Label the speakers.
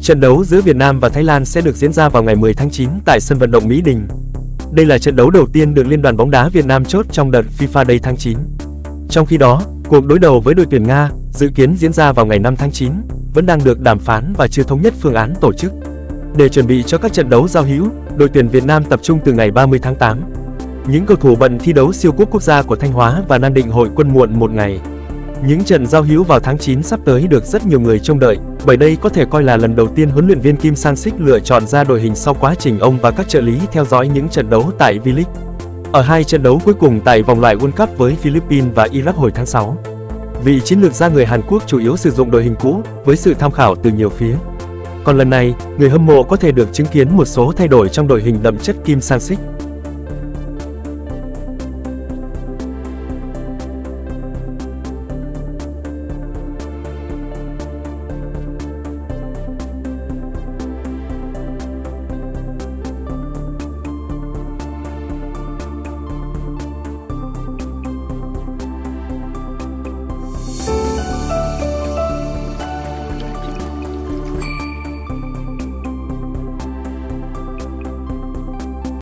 Speaker 1: Trận đấu giữa Việt Nam và Thái Lan sẽ được diễn ra vào ngày 10 tháng 9 tại sân vận động Mỹ Đình. Đây là trận đấu đầu tiên được Liên đoàn bóng đá Việt Nam chốt trong đợt FIFA Day tháng 9. Trong khi đó, cuộc đối đầu với đội tuyển Nga, dự kiến diễn ra vào ngày 5 tháng 9, vẫn đang được đàm phán và chưa thống nhất phương án tổ chức. Để chuẩn bị cho các trận đấu giao hữu, đội tuyển Việt Nam tập trung từ ngày 30 tháng 8. Những cầu thủ bận thi đấu siêu cúp quốc gia của Thanh Hóa và Nam Định hội quân muộn một ngày. Những trận giao hữu vào tháng 9 sắp tới được rất nhiều người trông đợi, bởi đây có thể coi là lần đầu tiên huấn luyện viên Kim Sang-sik lựa chọn ra đội hình sau quá trình ông và các trợ lý theo dõi những trận đấu tại V-League. Ở hai trận đấu cuối cùng tại vòng loại World Cup với Philippines và Iraq hồi tháng 6, vị chiến lược gia người Hàn Quốc chủ yếu sử dụng đội hình cũ với sự tham khảo từ nhiều phía. Còn lần này, người hâm mộ có thể được chứng kiến một số thay đổi trong đội hình đậm chất Kim Sang-sik.